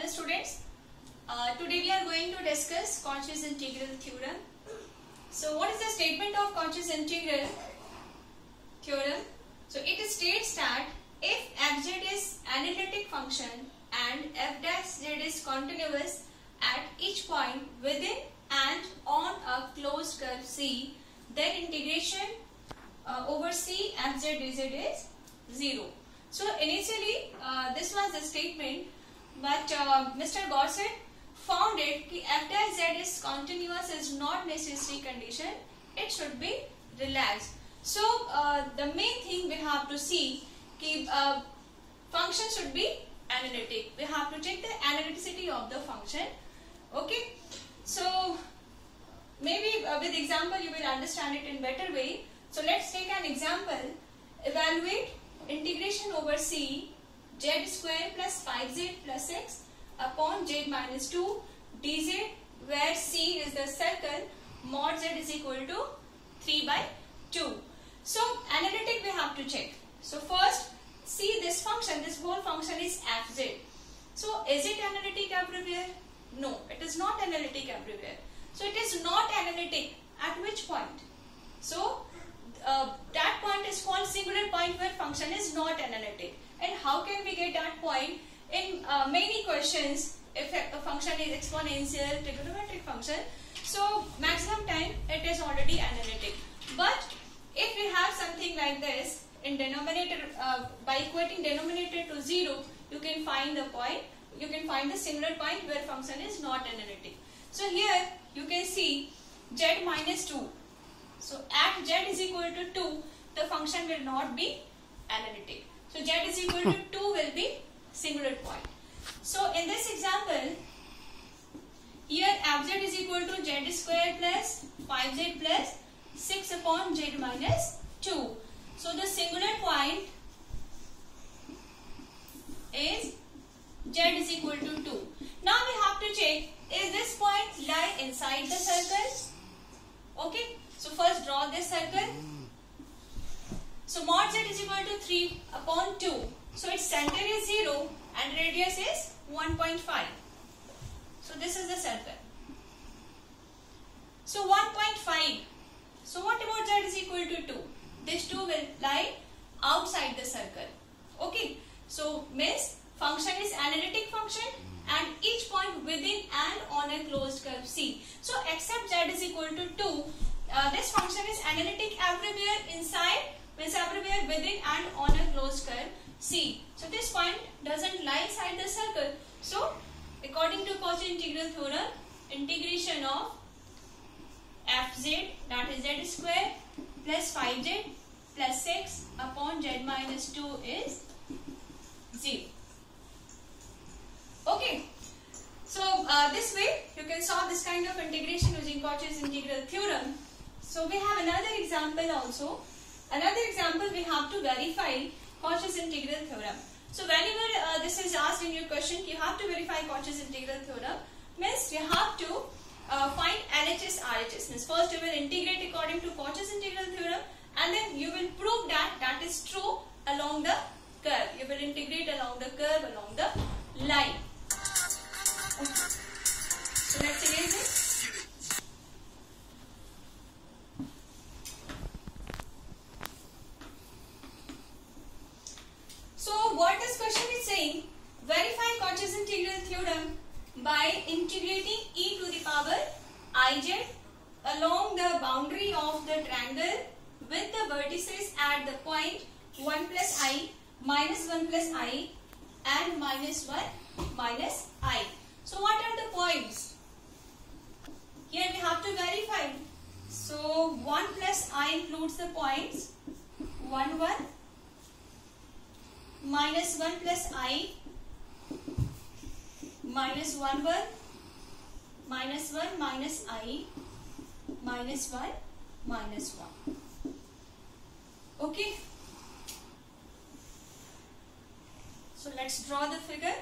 students. Today we are going to discuss Cauchy's integral theorem. So what is the statement of Cauchy's integral theorem? So it states that if fz is analytic function and f dash z is continuous at each point within and on a closed curve C, then integration over C fz dz is 0. So initially this was the statement, but Mr. Gaussian found it that f dash z is continuous is not necessary condition, it should be relaxed. So the main thing we have to see that function should be analytic. We have to check the analyticity of the function. Okay, so maybe with example you will understand it in better way. So let's take an example. Evaluate integration over C z square plus 5z plus x upon z minus 2 dz, where C is the circle, mod z is equal to 3 by 2. So analytic we have to check. So first see this function, this whole function is fz. So is it analytic everywhere? No, it is not analytic everywhere. So it is not analytic at which point? So that point is called singular point where function is not analytic. And how can we get that point? In many questions, if a function is exponential, trigonometric function, so maximum time it is already analytic. But if we have something like this in denominator, by equating denominator to 0, you can find the point, you can find the singular point where function is not analytic. So here you can see z minus 2. So at z is equal to 2, the function will not be analytic. So z is equal to 2 will be singular point. So in this example, here fz is equal to z square plus 5z plus 6 upon z minus 2. So the singular point is z is equal to 2. Now we have to check, is this point lie inside the circle? Okay, so first draw this circle. So mod z is equal to 3 upon 2. So its center is 0 and radius is 1.5. So this is the circle. So 1.5. So what about z is equal to 2? This 2 will lie outside the circle. Okay. So means function is analytic function and each point within and on a closed curve C. So except z is equal to 2, this function is analytic everywhere inside, means everywhere within and on a closed curve C. So this point doesn't lie inside the circle. So according to Cauchy integral theorem, integration of fz, that is z square plus 5z plus 6 upon z minus 2 is 0. Okay. So this way you can solve this kind of integration using Cauchy's integral theorem. So we have another example also. Another example we have to verify Cauchy's integral theorem. So whenever this is asked in your question, you have to verify Cauchy's integral theorem. Means you have to find LHS, RHS. Means first you will integrate according to Cauchy's integral theorem, and then you will prove that that is true along the curve. You will integrate along the curve, along the line. Okay. So let's erase it. So what this question is saying, verify Cauchy's integral theorem by integrating e to the power ij along the boundary of the triangle with the vertices at the point 1 plus I, minus 1 plus I and minus 1 minus I. So what are the points? Here we have to verify. So 1 plus I includes the points 1, 1, minus 1 plus I, minus 1, 1, minus 1 minus I, minus 1 minus 1. Okay. So let's draw the figure.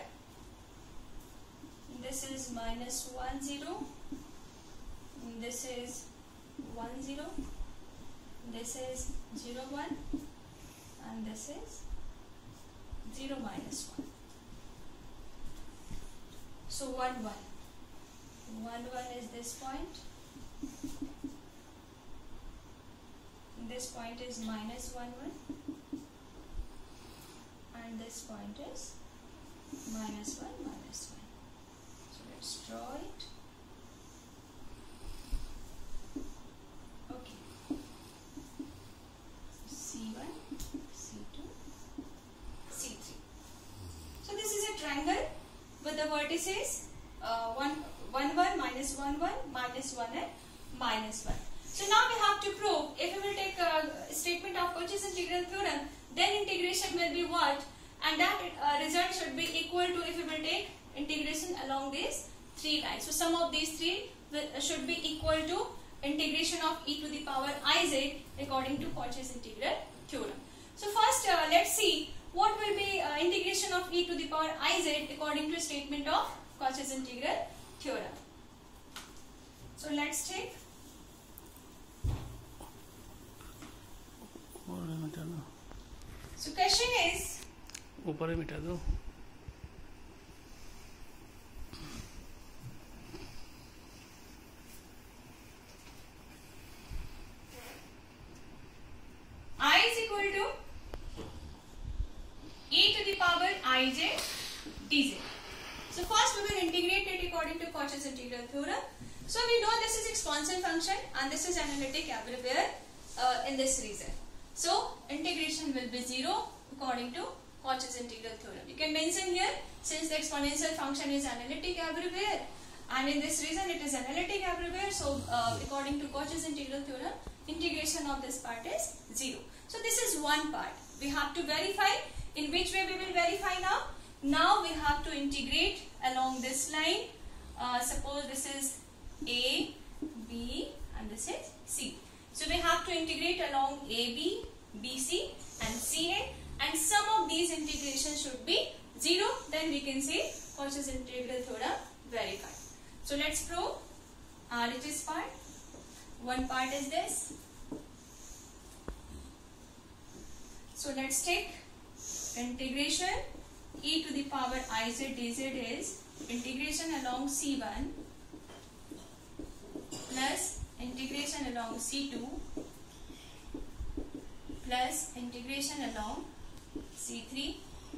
This is minus 1, 0. This is 1, 0. This is 0, 1. And this is 0 minus 1. So 1 1. 1 1 is this point. This point is minus 1 1. And this point is minus 1 minus 1. So let's draw it. Okay. C1, C2, C3. So this is a triangle with the vertices 1 1 minus 1 1 minus 1 and minus 1. So now we have to prove, if we will take a statement of Cauchy's integral theorem, then integration will be what? And that result should be equal to, if we will take integration along these three lines. So sum of these three should be equal to integration of e to the power iz according to Cauchy's integral theorem. So first let's see what will be integration of e to the power iz according to statement of Cauchy's integral theorem. So let's take so question is ऊपर ही मिटा दो I is equal to e to the power ij dz. So first we will integrate it according to Cauchy's integral theorem. So we know this is exponential function and this is analytic everywhere in this region. So integration will be 0 according to Cauchy's integral theorem. You can mention here, since the exponential function is analytic everywhere and in this region it is analytic everywhere, so according to Cauchy's integral theorem, integration of this part is 0. So this is one part. We have to verify. In which way we will verify now? Now we have to integrate along this line. Suppose this is A, B and this is C. So we have to integrate along AB, BC and CA, and sum of these integrations should be 0. Then we can say Cauchy's integral theorem verified. So let's prove RHS part. One part is this. So let's take integration e to the power iz dz is integration along C1 plus integration along C2 plus integration along C3.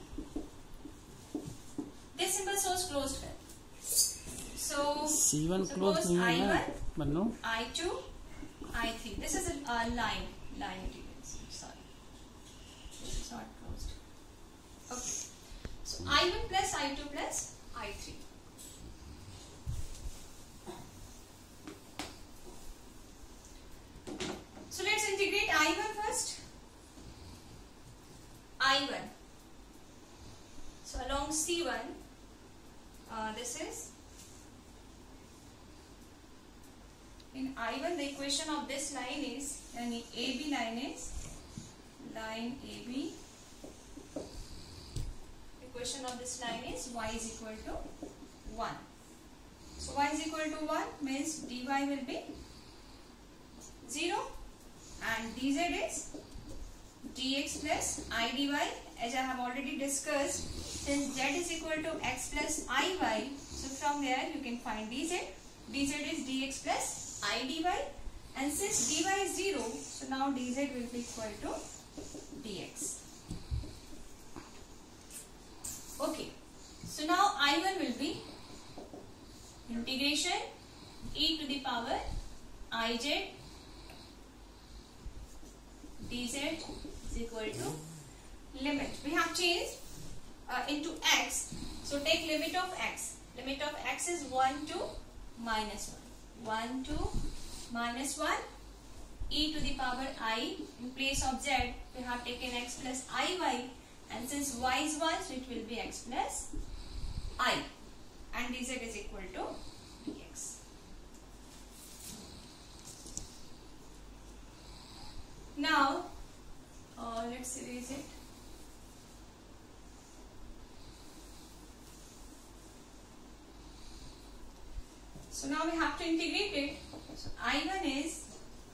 This symbol shows closed curve. So C1 suppose closed नहीं है I1, I2, I3. This is a line integration. Sorry, this is not closed. Okay. So I1 plus I2 plus I3. So let's integrate I1 first. I1. So along C1, this is in I1. The equation of this line is, yani AB line is line AB. Equation of this line is y is equal to 1. So y is equal to 1 means dy will be 0 and dz is dx plus I dy. As I have already discussed, since z is equal to x plus iy, so from there you can find dz. dz is dx plus I dy, and since dy is 0, so now dz will be equal to dx. Okay, so now I1 will be integration e to the power ij dz is equal to limit. We have changed into x. So take limit of x. Limit of x is 1 to minus 1. 1 to minus 1 e to the power I. In place of z, we have taken x plus iy. And since y is 1, so it will be x plus I. And dz is equal to dx. Now, let's erase it. So now we have to integrate it. So I1 is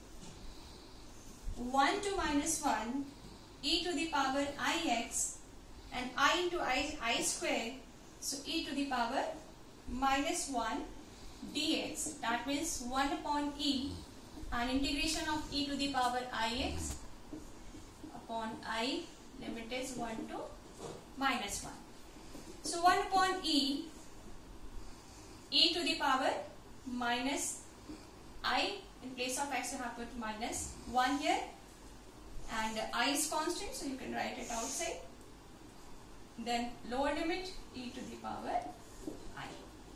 1 to minus 1 e to the power ix and I into I square, so e to the power minus 1 dx, that means 1 upon e, and integration of e to the power ix upon I, limit is 1 to minus 1. So 1 upon e to the power minus I, in place of x you have put minus 1 here, and I is constant, so you can write it outside. Then lower limit e to the power I.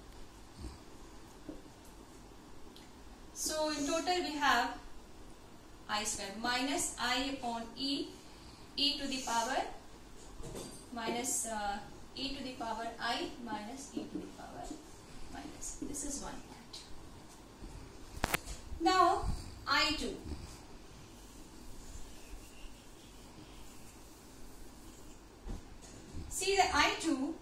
So in total we have I square minus I upon e to the power minus e to the power I minus e to the power minus. This is one part. Now I2. See the I2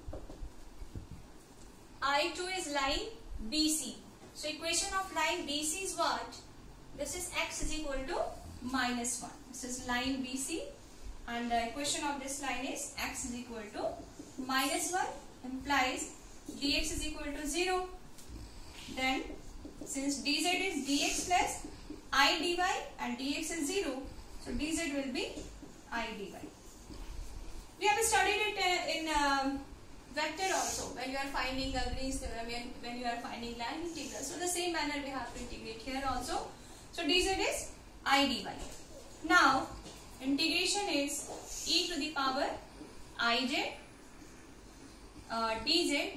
is line BC. So equation of line BC is what? This is x is equal to minus 1. This is line BC, and the equation of this line is x is equal to minus 1, implies dx is equal to 0. Then since dz is dx plus I dy and dx is 0, so dz will be I dy. We have studied it in vector also, when you are finding Green's theorem, when you are finding line integral. So the same manner we have to integrate here also. So dz is I dy. Now integration is e to the power ij dz,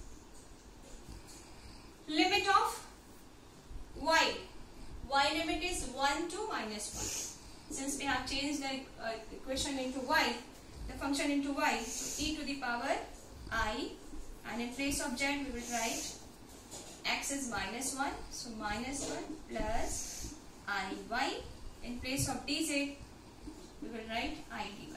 limit of y limit is 1 to minus 1. Since we have changed the equation into y, the function into y, so e to the power I, and in place of z we will write x is minus 1, so minus 1 plus I y. In place of dz we will write I dy.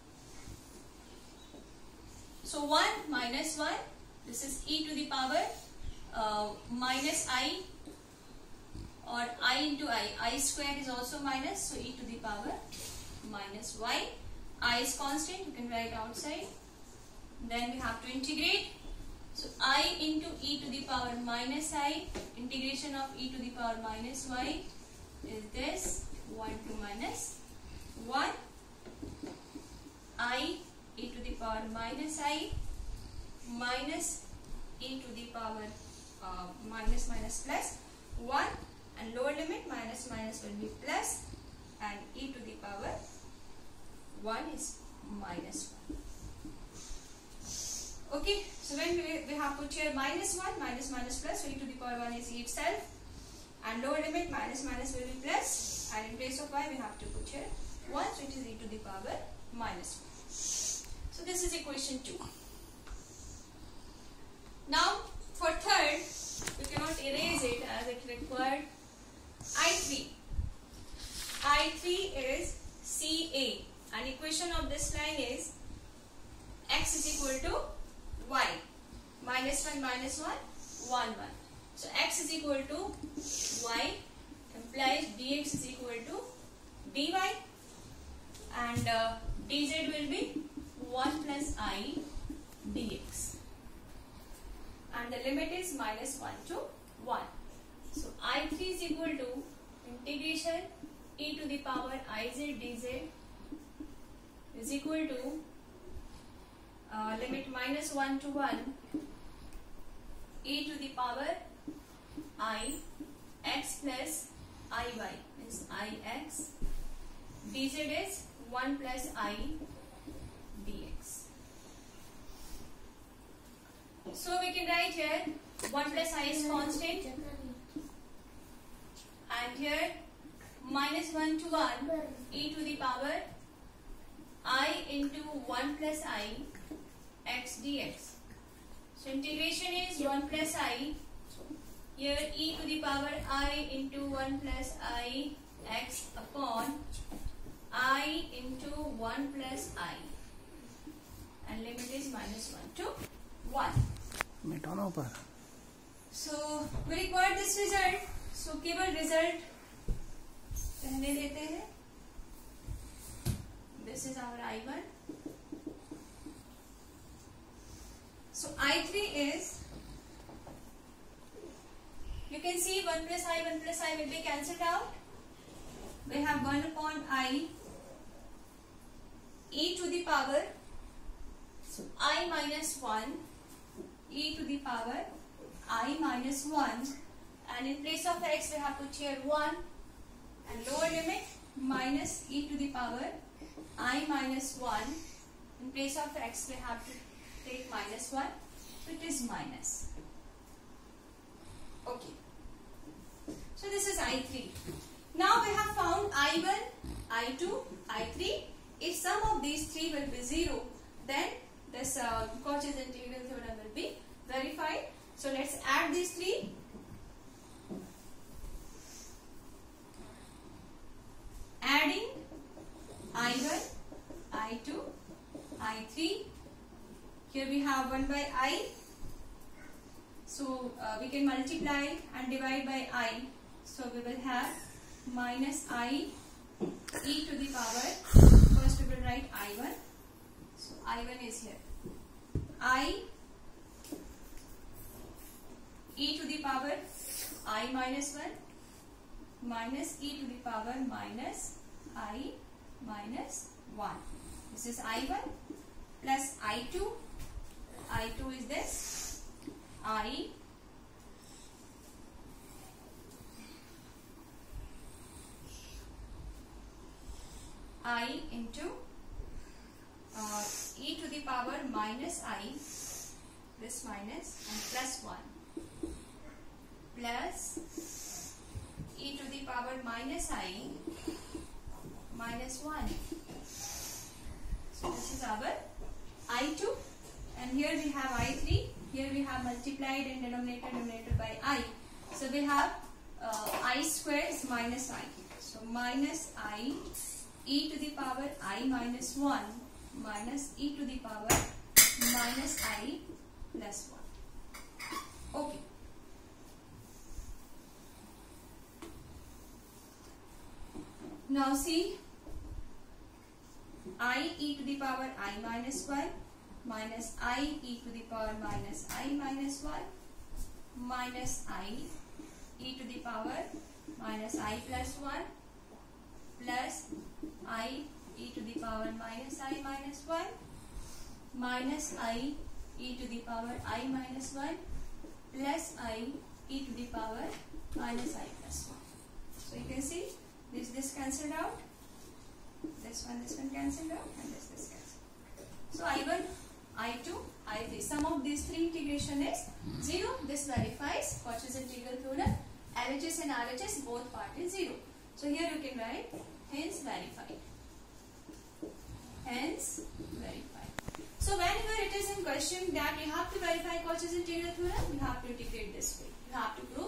So 1 minus 1, this is e to the power minus I, or I into I square is also minus, so e to the power minus y. I is constant, you can write outside. Then we have to integrate. So I into e to the power minus I, integration of e to the power minus y is this, 1 to minus 1. I e to the power minus I minus e to the power minus plus 1, and lower limit minus will be plus, and e to the power 1 is minus 1. Okay, so when we have put here minus 1, minus plus, so e to the power 1 is e itself, and lower limit minus will be plus, and in place of y we have to put here 1, so it is e to the power minus 1. So this is equation 2. Now for third, we cannot erase it as it required I3. I3 is CA, and equation of this line is x is equal to y, minus 1 minus 1, 1 1. So x is equal to y, implies dx is equal to dy, and dz will be 1 plus I dx, and the limit is minus 1 to 1. So I3 is equal to integration e to the power iz dz is equal to limit minus 1 to 1 e to the power I x plus iy, means ix, dz is 1 plus I dx. So we can write here 1 plus I is constant, and here minus 1 to 1 e to the power I into 1 plus I x dx. So integration is 1 plus I, here e to the power I into 1 plus I x upon I into 1 plus I, and limit is minus 1 to 1. So we require this result, so केवल result रहने देते हैं. This is our I1. So I3 is you can see 1 plus I will be cancelled out. We have 1 upon I e to the power I minus 1 e to the power I minus 1, and in place of x we have put here 1 and lower limit minus e to the power I minus 1. In place of x we have to take minus 1, so it is minus. Okay. So this is I3. Now we have found I1, I2, I3. If sum of these three will be 0, then this Cauchy's integral theorem will be verified. So let's add these three. Adding I1, I2, I3. Here we have 1 by I. So we can multiply and divide by I. So we will have minus I e to the power. First we will write I1. So I1 is here. I e to the power I minus 1 minus e to the power minus I minus 1. This is I1 plus I2. I2 is this. I into e to the power minus I, this minus, and plus 1 plus e to the power minus I minus 1. So this is our I2, and here we have I3. Here we have multiplied in denominator by I. So we have I square is minus I. So minus I e to the power I minus 1 minus e to the power minus I plus 1. Okay. Now see, I e to the power I minus 1 minus I e to the power minus I minus 1 minus I e to the power minus I plus 1 plus I e to the power minus I minus 1 minus I e to the power I minus 1 plus I e to the power minus I plus 1. So you can see this cancelled out, this one cancelled out, and this cancelled. So I1, I2, I3. Sum of these three integration is 0. This verifies Cauchy's integral theorem. LHS and RHS both part is 0. So here you can write hence verified. Hence verified. So whenever it is in question that you have to verify Cauchy's integral theorem, you have to integrate this way. You have to prove